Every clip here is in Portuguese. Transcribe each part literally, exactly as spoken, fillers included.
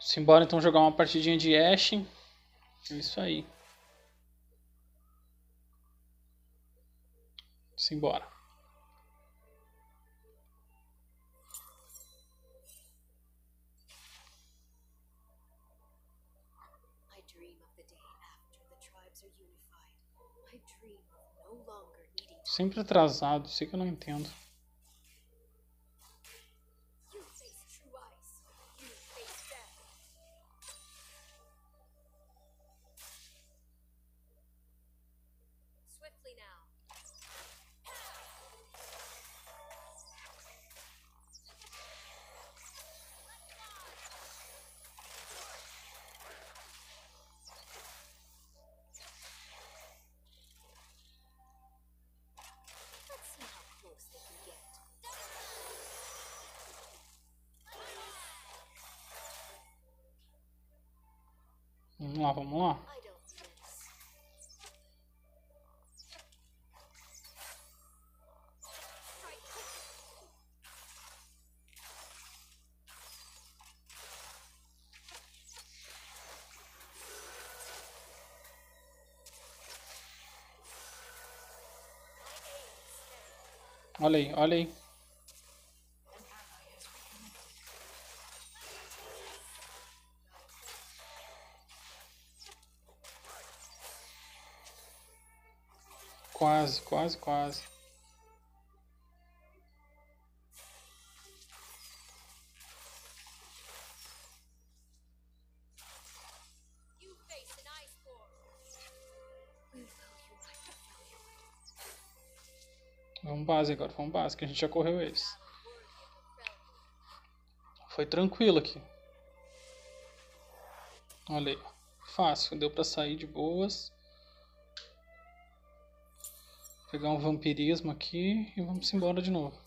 Simbora então jogar uma partidinha de Ashe. É isso aí. Simbora. Sempre atrasado, isso que eu não entendo. Vamos lá, vamos lá. Olha aí, olha aí. Quase, quase, quase. Vamos base agora, vamos base, que a gente já correu eles. Foi tranquilo aqui. Olha aí. Fácil, deu pra sair de boas. Pegar um vampirismo aqui e vamos embora de novo.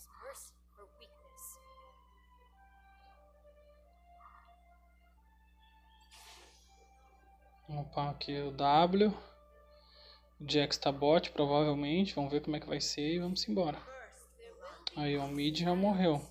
Vamos upar aqui o W. O Jax tá bot, provavelmente. Vamos ver como é que vai ser e vamos embora. Aí o mid já morreu.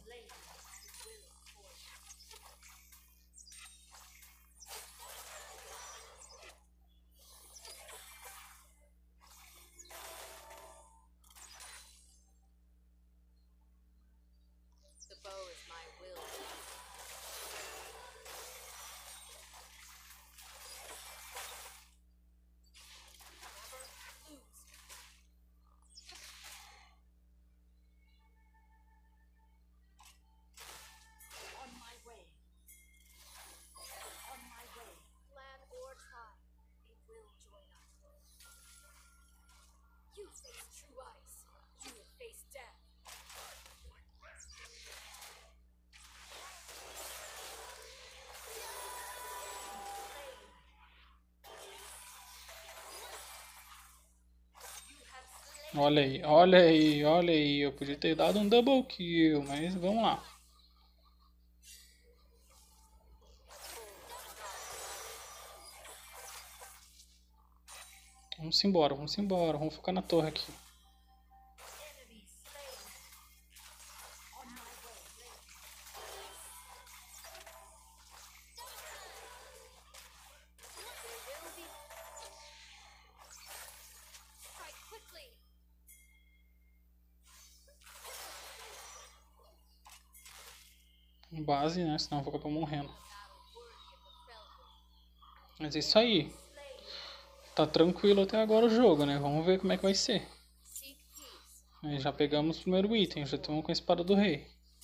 Olha aí, olha aí, olha aí. Eu podia ter dado um double kill, mas vamos lá. Vamos embora, vamos embora. Vamos focar na torre aqui. Base, né? Senão eu vou acabar morrendo. Mas é isso aí. Tá tranquilo até agora o jogo, né? Vamos ver como é que vai ser. Aí já pegamos o primeiro item. Já estamos com a espada do rei.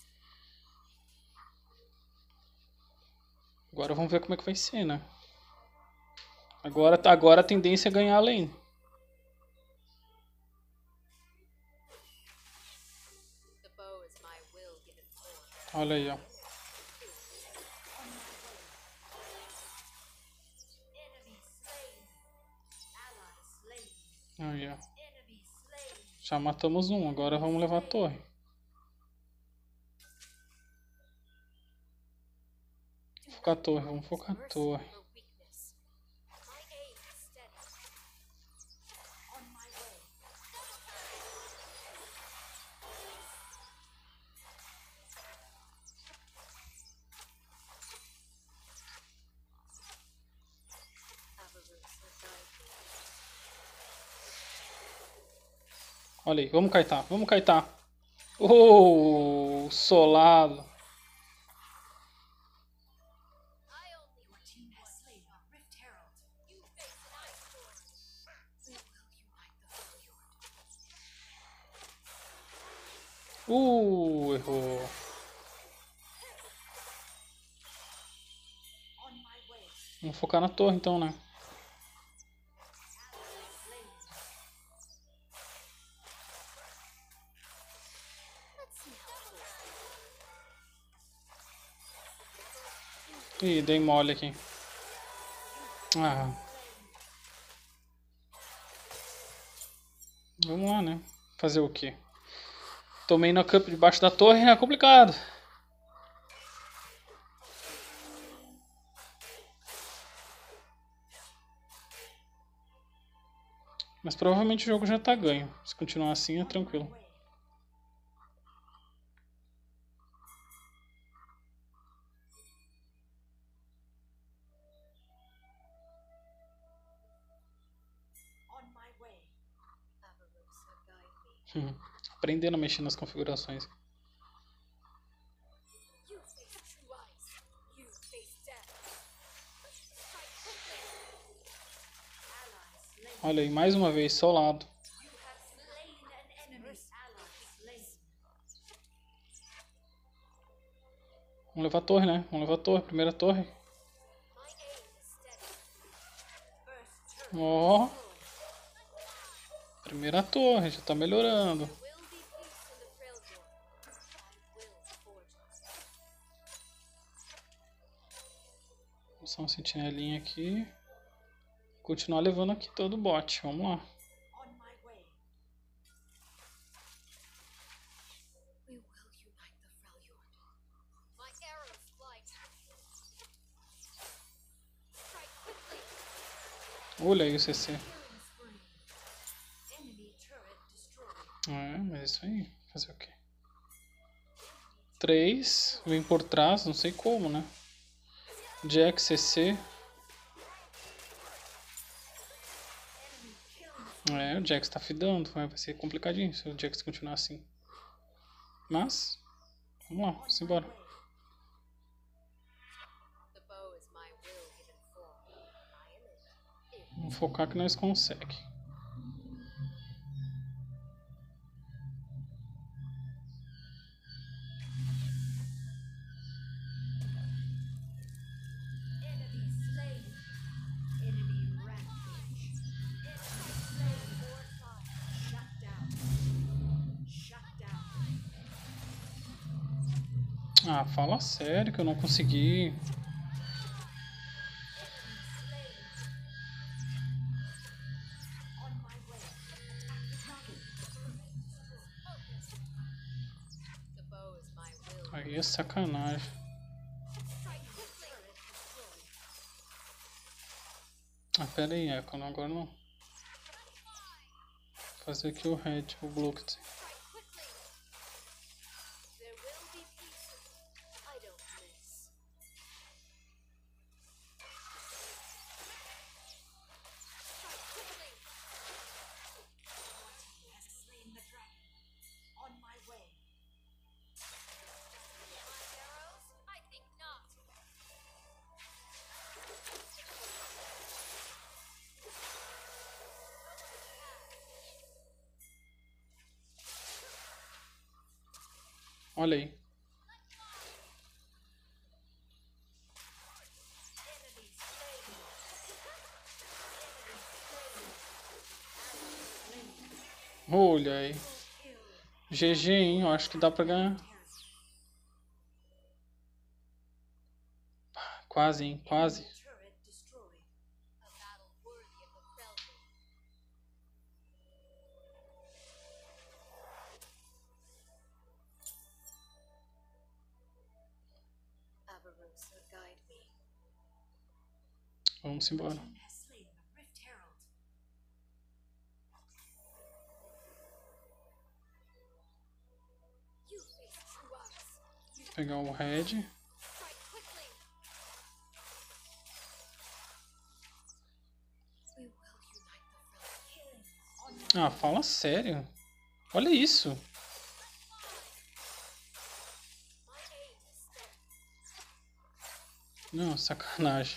Agora vamos ver como é que vai ser, né? Agora, agora a tendência é ganhar a lane. Olha aí, ó. Aí, ó. Já matamos um, agora vamos levar a torre. Focar a torre, vamos focar a torre. Olha aí, vamos kaitar, vamos kaitar. Oh, solado. Uh, errou. Vamos focar na torre então, né? Ih, dei mole aqui. Ah. Vamos lá, né? Fazer o quê? Tomei no campo debaixo da torre, é complicado. Mas provavelmente o jogo já tá ganho. Se continuar assim, é tranquilo. Hum, aprendendo a mexer nas configurações. Olha aí, mais uma vez, só o lado. Vamos levar a torre, né? Vamos levar a torre, primeira torre. Ó. Oh. Primeira torre, já tá melhorando. Só um sentinelinha aqui. Continuar levando aqui todo o bot. Vamos lá. Olha aí o C C. É, mas isso aí. Fazer o quê? três. Vem por trás, não sei como, né? Jack, C C. É, o Jax tá fidando. Vai ser complicadinho se o Jax continuar assim. Mas, vamos lá, vamos embora. Vamos focar que nós conseguimos. Ah, fala sério que eu não consegui. Aí é sacanagem. Ah, pera aí, Echo, agora não. Vou fazer aqui o red, o blocked. Olha aí. Olha aí. G G, hein? Eu acho que dá pra ganhar. Quase, hein? Quase. Vamos embora. Pegar o red. Ah, fala sério. Olha isso. Não, sacanagem.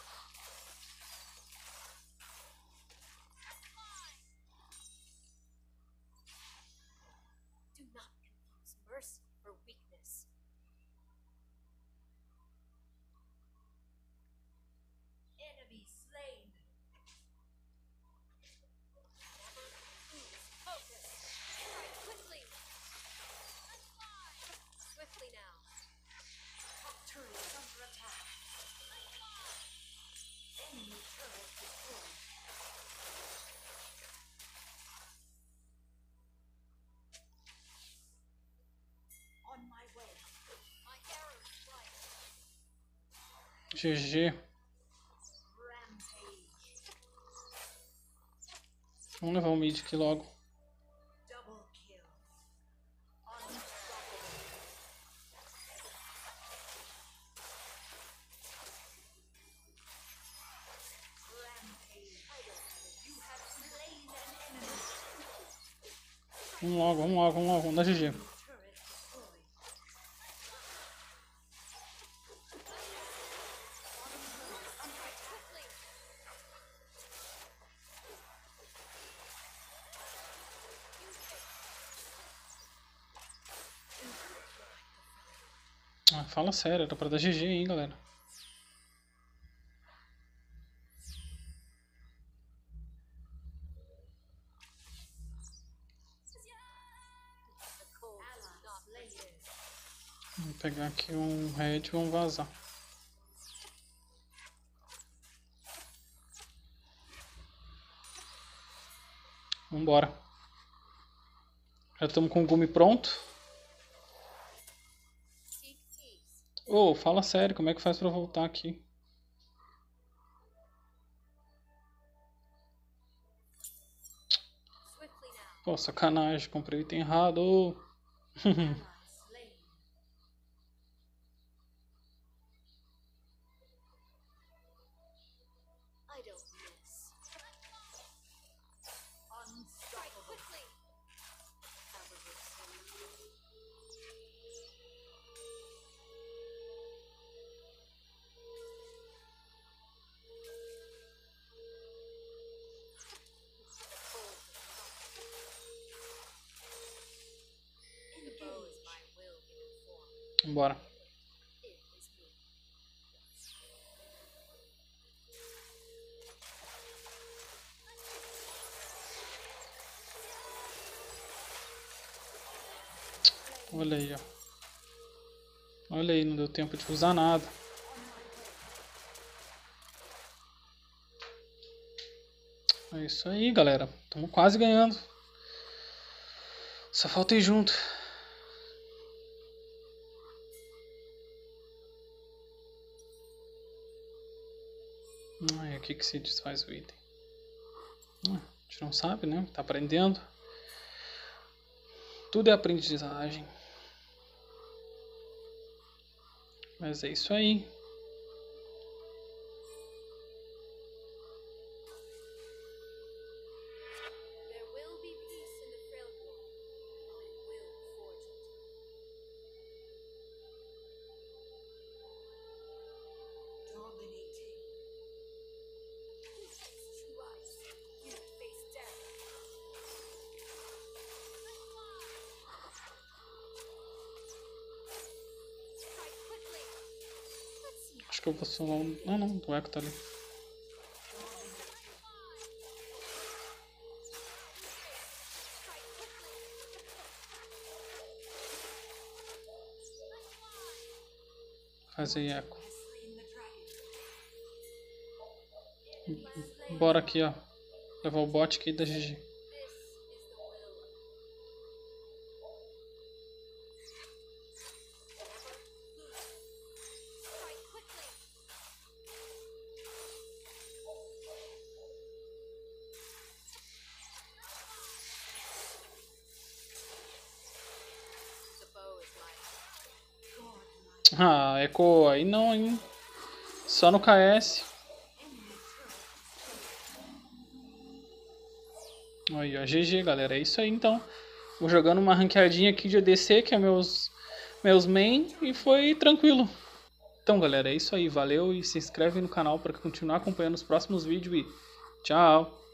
G G. Vamos levar o mid aqui logo. Vamos logo, vamos logo, vamos logo, vamos dar G G. Ah, fala sério, era pra dar G G aí, galera. Vou pegar aqui um red e vamos vazar. Vambora. Já estamos com o Gumi pronto. Ô, oh, fala sério, como é que faz pra voltar aqui? Pô, sacanagem, comprei o item errado. Bora. Olha aí, ó. Olha aí, não deu tempo de usar nada. É isso aí, galera. Estamos quase ganhando. Só falta ir junto. Ah, aqui que se desfaz o item. Ah, a gente não sabe, né? Tá aprendendo. Tudo é aprendizagem. Mas é isso aí. Acho que eu vou solar um... Ah não, o Echo tá ali. Faz aí, Echo. Bora aqui, ó. Levar o bot aqui da G G. Ah, Echo, aí não, hein? Só no K S. Aí, ó, G G, galera. É isso aí, então. Vou jogando uma ranqueadinha aqui de A D C, que é meus, meus main, e foi tranquilo. Então galera, é isso aí, valeu e se inscreve no canal para continuar acompanhando os próximos vídeos e tchau!